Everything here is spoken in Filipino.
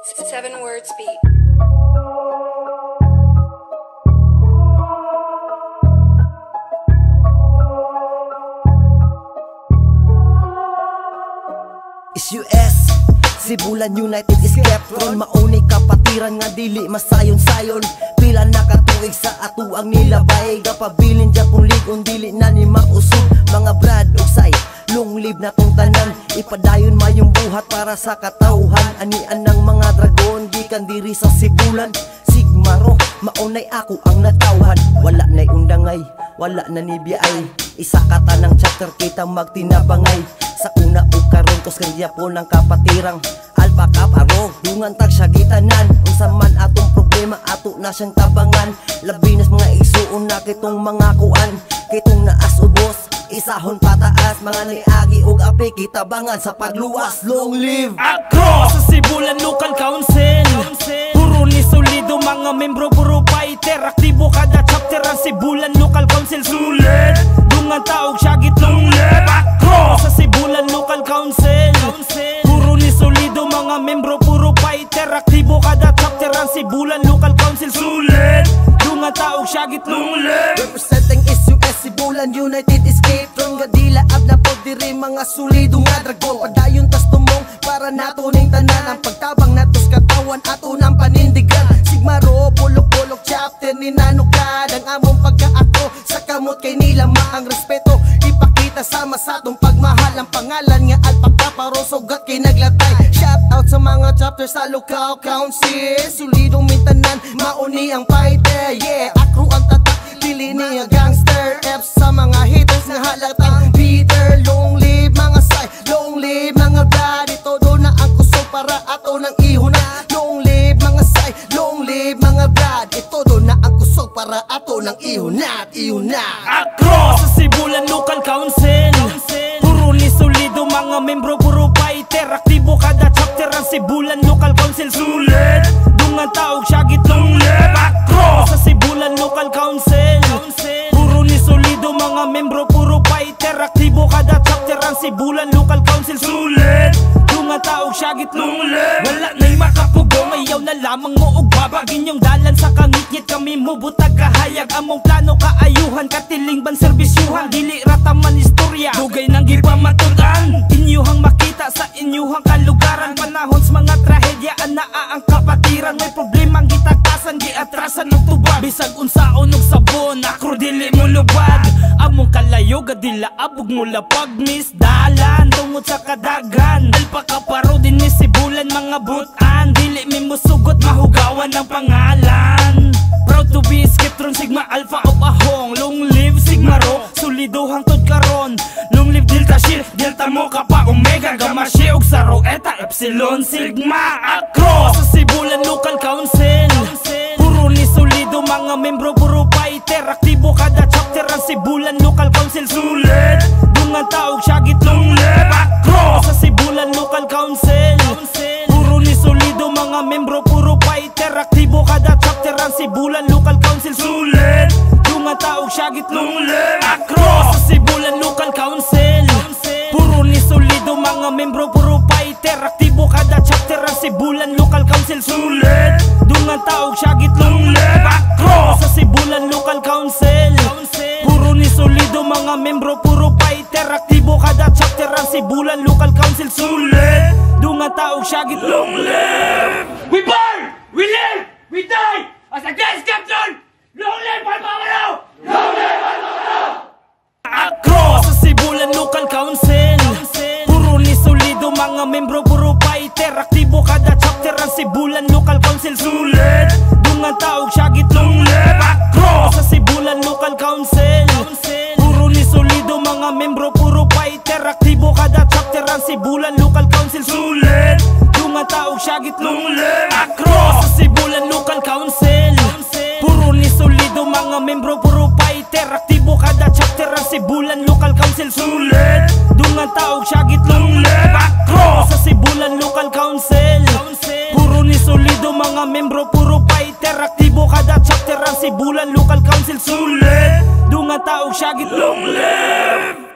7 words beat. Is US Sibulan United is Capron. Maunay kapatiran nga dili masayon-sayon. Pila nakatuig sa ato ang nilabay. Gapabilin dya kung ligon dili na ni mausog. Mga brad usay long live na tong tanan. Ipadayon mayong buhat para sa katauhan. Anian ng mga dragon gikan diri sa Sibulan. Sigmaro maunay ako ang natawhan. Wala na'y undangay, wala na ni biyay. Isa kata ng chapter kitang magtinabangay. Sa una o karon kos kanya po ng kapatirang Alpha Kaparo, dungan tag siya gitanan. Unsa man atong problema ato na siyang tabangan. Labi nas mga isuon na kitong mga kuan. Kitong naas ubos, isahon pataas. Mga niagi ug api kitabangan sa pagluwas. Long live Across sa Sibulan Local Council. Puro ni solido mga membro, puro fighter. Aktibo kada chapter ang Sibulan Local Council. Sulit dungan taog siya gitlong live. Across sa Sibulan Local Council. Puro ni solido mga membro, puro fighter. Aktibo kada chapter ang Sibulan Local Council. Sulit dungan taog siya gitlong live. Representing SUS Sibulan United Escape from Gadila ab na pod diri mga solido nga dragon. Padayon tas tumong para nato ning tanan. Ang pagtabang natos katawan ato nang panindigan. Sigmaro bulok-bulok chapter ni nanukad. Ang among pagkaako sa kamot kay nila maang respeto. Ipakita sama sa atong pagmahal. Ang pangalan nga Alpha Kaparo sugat kay naglatay. Shout out sa mga chapter sa local council. Solidong mintanan mauni ang fighter. Yeah, akro ang tatak dili niya gangster. F sa mga haters nga halatang Peter. Long live mga say, long live mga brad. Todo na ang kusog para ato ng ihuna. Long live mga say, long live mga brad. Todo na ang kusog para ato ng ihuna. Across sa Sibulan Local Council. Puro ni solido mga membro, puro fighter. Aktibo kada chapter ang Sibulan Local Council. Sulit dungan taog siya gitlong live. Across sa Sibulan Local Council. Puro ni solido mga membro, puro fighter. Aktibo kada chapter ang Sibulan Local Council. Sulit dungan taog siya gitlong live. Wala na'y makapugo, mayaw na lamang mo og babagin yung dalan sa kangit-ngit. Kami mubutag kahayag among plano kaayuhan. Katiling ban serbisyuhan, dili rataman istorya. Dugay nang gipamatudan, inyuhang makita sa inyuhang kalugaran. Panahon sa mga trahedya anaa ang kapatiran. May problemang gitakasan, giatrasan ng tubag. Bisag unsaon og sabon, akro dili mo lubad. Among kalayo gadila abog mo lapag misdalan. Tungod sa kadagan, Alpha Kaparo din ni Sibulan mga butan. Dili mi musugot mahugawan ng pangalan. Proud to be Skeptron, Sigma Alpha of Ahong. Long live Sigmaro, solido hangtod karon. Long live Delta Shi, Delta mo Kappa Omega Gamma Shi ug Saro Eta Epsilon Sigma. Across sa Sibulan Local Council. Puro ni solido mga membro, puro fighter. Aktibo kada chapter ang Sibulan Local Council. Sulit dungan taog siya gitlong live. Across sa Sibulan Local Council. Puro ni solido mga membro, puro fighter. Aktibo kada chapter ang Sibulan Local Council. Sulit dungan taog siya gitlong live. Across sa Sibulan Local Council. Puro ni solido mga membro, puro fighter. Aktibo kada chapter ang Sibulan Local Council. Sulit dungan taog siya gitlong live. Across sa Sibulan Local Council. Puro ni solido mga membro, puro fighter. Aktibo kada chapter ang Sibulan Local Council. Sulit dungan taog siya gitlong live. We burn! We live! We die! As a gas captain! Long live Alpha Kaparo! Long live Alpha Kaparo! Across sa Sibulan Local Council. Puro ni solido mga membro, puro fighter. Aktibo kada chapter ang Sibulan Local Council. Sulit dungan taog siya gitlong live. Across sa Sibulan Local Council. Puro ni solido mga membro, puro fighter. Aktibo kada chapter ang Sibulan Local Council. Sulit dungan taog siya gitlong live. Across sa Sibulan Local Council. Puro ni solido mga membro, puro fighter. Aktibo kada chapter ang Sibulan Local Council. Sulit dungan taog siya gitlong live. Across sa Sibulan Local Council. Puro ni solido mga membro, puro fighter. Aktibo kada chapter ang Sibulan Local Council. Sulit dungan taog siya gitlong live.